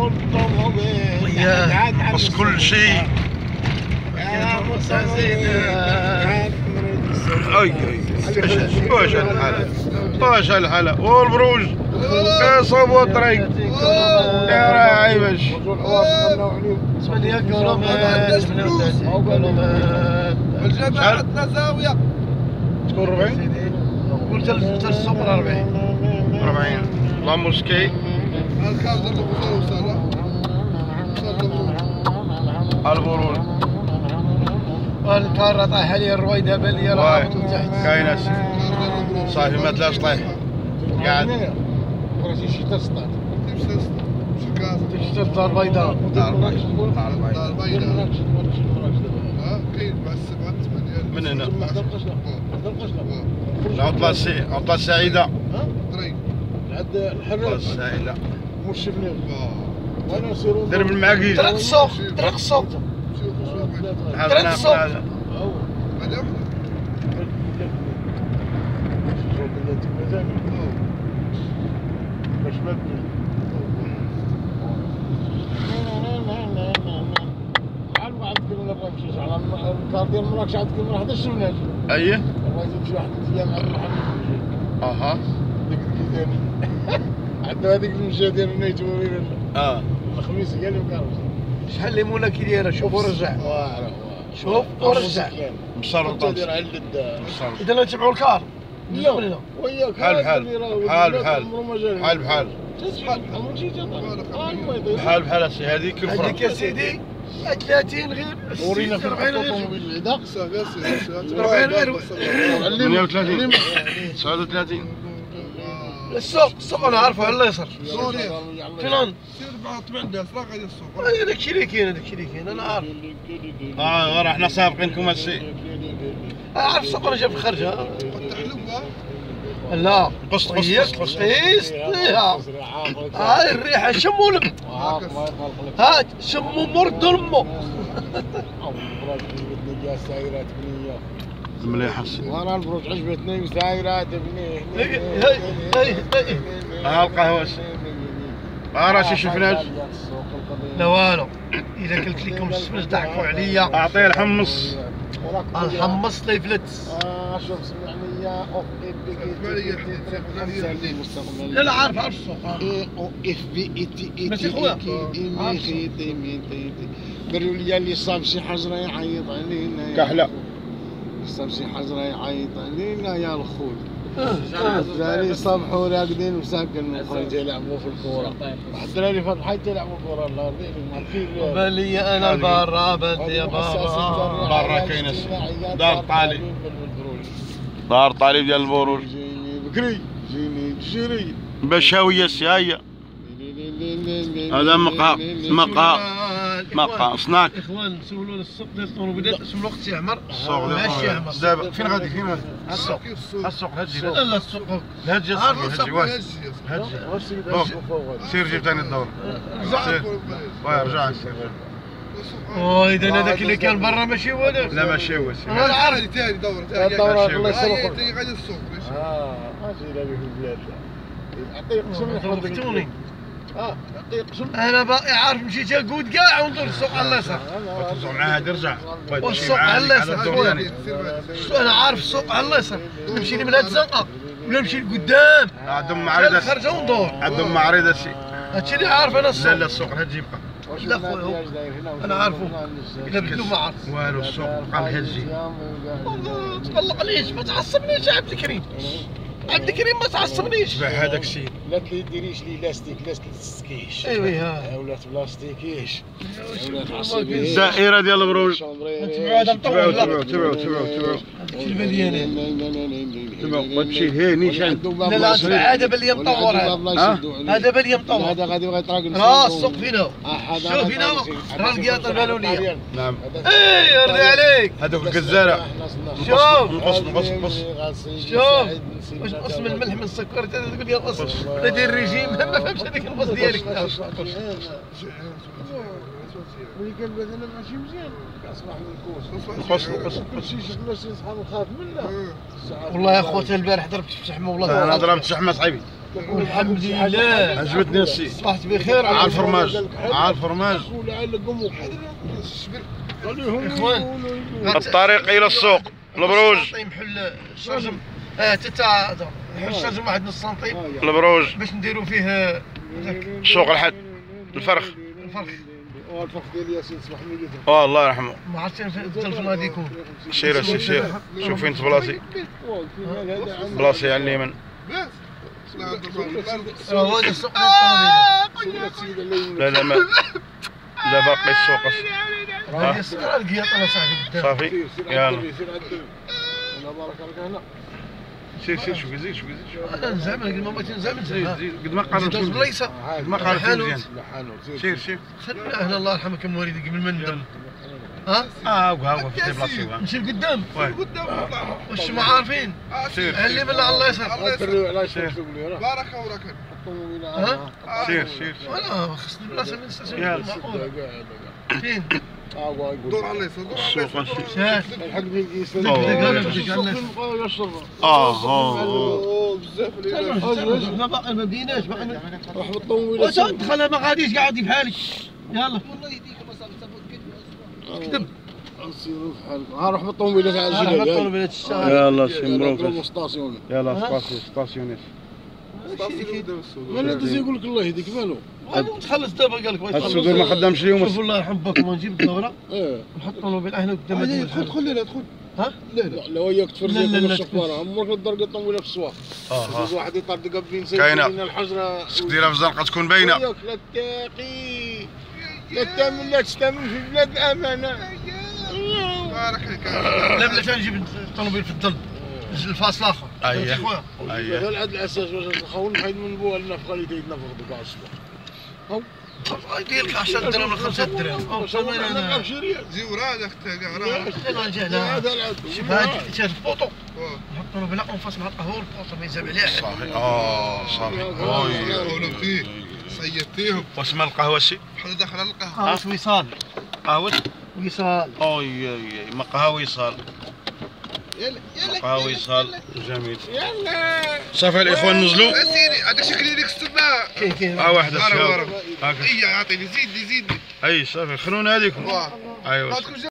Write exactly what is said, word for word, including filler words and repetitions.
يا بس كل شيء يا مستزيد اي اي واش الحالة واش الحالة والبروج يا صوب الطريق يا راعي باش ثمانية كيلومتر ثمانية وثلاثين كيلومتر والجامعة عندنا زاوية تكون أربعين قلت السوق أربعين أربعين لا موسكي الكاز اللي بوصل وصل البرول الكارة طايحة لي الرويدة بالي راه تحت كاينة صافي ما تلاش طايح قاعد راه شي تسطات شكاز تشتري الدار البيضاء دار البيضاء دار البيضاء دار البيضاء ها كاين مع السبعة ثمانية من هنا ما حضرقش لا العطلة السي عطلة السعيدة طريق عند العطلة الحرة السعيدة مش شفنا وانا نسيرو دير بالمعاكيز طريق السوق طريق السوق حاضرنا السوق. هذا هذا وحده باش ما عاد ما عاد كنا نبغى نمشي على الكار ديال مراكش عاد كنا واحد الشمال ايه الله يزيد شي واحد ايام عاد نروح اها ديك الكيزاني عندنا هذيك المشيه ديال النيت اه الخميس قال لي مكرش شحال ليمونه كي دايره شوف ورجع شوف ورجع مشرطة دير على الدار مشرطة اذا نتبعوا الكار لا وياك بحال بحال بحال بحال بحال بحال بحال بحال السي هذيك الأخرى هذيك يا سيدي ثلاثين غير ورينا في أربعين غير الطوموبيل بعدا صافي أربعين غير ثمانية وثلاثين تسعة وثلاثين السوق السوق انا عارفه على اليسار سوريا فلان سير بعض تبعنا فراغ غادي السوق هذاك الشيء اللي كاين هذاك الشيء اللي كاين انا عارف اه راه حنا سابقينكم السي انا عارف السوق انا جاي في الخرجه التحلوة لا قص قص هي قص قص قيس هاي الريحه شموا لك هات شموا مرد امه مليح السي وانا البروج عجبتني وسايرات بنيه هي هي هي ها القهوة السي ها راه شي شفناش لا والو اذا قلت لكم السفنج ضحكوا عليا اعطيه الحمص الحمص لي فلت اه شوف سمعني يا اوف لا لا عارف عارف السوق اي او اف بي اي تي اي ماشي خويا. تي قالوا لي اللي صاب شي حجره يعيط علينا يا كحلة صاب شي حجره يعيط علينا يا الخوي الدراري صبحوا راقدين وساكن خرج يلعبوا في الكوره واحد الدراري فات حيت يلعبوا كره النهار ديالهم بالي انا برا بدي يا بابا برا كاين السي دار طالب دار طالب ديال البروج جيني بكري جيني بجري بشاوية السي هيا هذا مقا مقا مقا سناك اخوان سولوا السوق ديال الطوموبيلات اسم الوقت سي عمر السوق ماشي عمر دابا فين غادي فين غادي السوق السوق هاتجي لا لا السوق هاتجي هاتجي واش هاتجي سير جيب ثاني الدور سير واه رجع سير واذا هذاك اللي كان برا ماشي هو هذاك لا ماشي هو سير انا عارف ثاني ثاني دورة ثاني الدورة الله هاي يسلمك هي غادي السوق اه اجي لك في البلاد يعطيك قسم خرجتوني اه يعطيك قسم انا باقي عارف مشيت اقود كاع وندور السوق على اليسار وتوزع معاه هادي رجع والسوق على اليسار الدور ثاني انا عارف السوق على اليسار نمشي من هاد الزنقه ولا نمشي لقدام عندهم معرضة خرجه وندور عندهم معرضة السي هادشي اللي عارف انا السوق لا لا السوق هاتجي بقى لا خويا هو. انا عارفه الا بدلو ما عارف والو السوق بقى الهجي والله تقلق ليش ما تعصبنيش يا عبد الكريم عبد الكريم ما تعصبنيش تبع هذاك السيد لا تديريش لي لاستيك لا تسكيش ايوا ها ولات بلاستيكيش ولات الدائرة ديال البروج تبعوا هذا تبعوا مطول تبعوا تبعوا تبعوا تبعوا هذيك البليانه تبعوا وتمشي هاني شان لا لا تبع هذا بلي مطور هذا هذا بلي مطور هذا غادي يطرق راه السوق فينا شوف هنا راه القياطه البالونيه نعم اي يرضي عليك هذوك الجزارة شوف نقص نقص نقص شوف واش نقص من الملح من السكر انت تقول لي نقص لا دير ريجيم ما فهمتش هذيك النقص ديالك ملي كان مثلا ماشي مزيان كنصبح من نقص الكوس نقص كلشي شفنا شي صحاب نخاف منه والله يا خوتي البارح ضربت في شحمه والله انا ضربت شحمة صعيبي الحمد لله. عجبتني السي. صبحت بخير على الفرماج على الفرماج. اخوان الطريق الى السوق البروج. سنتيم حل الشرجم. اه تاع حل الشرجم واحد نص سنتيم البروج باش نديرو فيه ذاك سوق الحد الفرخ. الفرخ. الفرخ ديال ياسين صباح مليح. اه الله يرحمه. ما عرفتش التلفون غادي يكون. سير سير سير شوف فين تبلاصي. بلاصي على اليمين. هو هذا السوق لا لا ما لا باقي السوق. راه السكر القياط انا صاحبي قدام. صافي يلا الله بارك لك هنا. سير سير شوف زيد شوف زيد انا نزعم قد ما بغيت نزعم زيد زيد قد ما قارنت زيد بلايصه قد ما قارنت مزيان. سير سير خلينا هنا الله يرحمه كم والدي قبل ما ندم. ها؟ اه وها وها في بلاصتي وها. نمشي لقدام. قدام نطلع. واش ما عارفين؟ سير علي بالله على الله يسر. بارك وراك. ها؟ سير سير ولا خصني بلاصه من ستاسيون يلا. معقول. فين؟ دور على اليسار دور على السوق اليسار. ماشي. شاف. الحق ديال كيس. اه اه بزاف ما باقي ما بديناش باقي. روح بالطوموبيل. واش دخل ما غاديش قاعد بحالك. يلا كتب. نسيرو بحالك. ها روح بالطوموبيل تاع راح الجبل. نطلب الى الشارع. يلا سي مبروك. ستاسيون. يلا سباسي ستاسيونيس. ولا تزي يقول لك الله يهديك مالو. وانا تخلص دابا قال لك بغيت الصدور ما خدامش اليوم. شوف الله يرحم باك ما نجيب الدوره ايه نحط الطوموبيل هنا قدام هذا دخل دخل لا دخل. ها؟ لا لا. لا وياك تفرجي لا، لا، في لا، الشفاره عمرك الدرجه الطوموبيل في السواق. اه يجوز واحد يطردق بين سيد كاينة. بين الحجره. خصك ديرها في الزنقه تكون باينه. وياك لا تاقي لا تامن لا تستامن في بلاد الامانه. بارك لك. لا بلاش نجيب الطوموبيل في الظل الفاصل اخر. أيه. خويا اييه هذا العدل الاساس باش نخون نحيد من بوها النفقه اللي تيدنا في غدو كاع الصباح. يدير لك عشرة دراهم ولا خمسة دراهم او ثمانية انا انا بشي ريال. زي ورادك تاع راه. انا نجي هنا هذا العدل. شوف هاد شاد البوطو نحطو له بلا اونفاس مع القهوه البوطو ما يزعم عليه. صافي اه صافي. اوي يقولوا فيه صيدتيهم. واسم القهوه سي بحال داخل على القهوه. قهوة وصال قهوه وصال. اوي اوي ما قهوه وصال. يلا يلا. قهوه وصال جميل. يلا. صافي الاخوان نزلوا. سيدي هذا شكلي لك السماء. كاين كاين اه واحده ورا ورا. هكا اي عطيني زيدني زيدني. اي صافي خلونا هذيك واه. ايوا ما تكونش